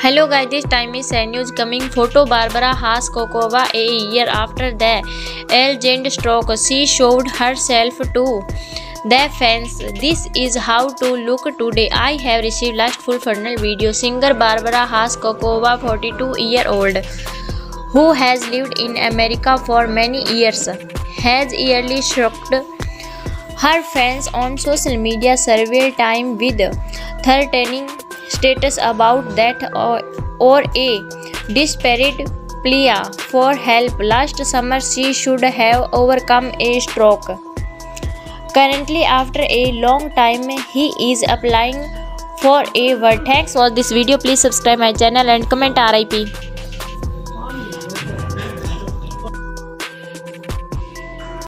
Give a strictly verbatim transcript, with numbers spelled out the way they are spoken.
Hello guys, this time is sad news coming. Photo Barbara Haskokova a year after the legend stroke. She showed herself to the fans. This is how to look today. I have received last full funnel video. Singer Barbara Haskokova, forty-two year old, who has lived in America for many years, has yearly shocked her fans on social media several times with threatening status about that or, or a desperate plea for help. Last summer she should have overcome a stroke. Currently, after a long time, he is applying for a word. Thanks for this video. Please subscribe my channel and comment R I P.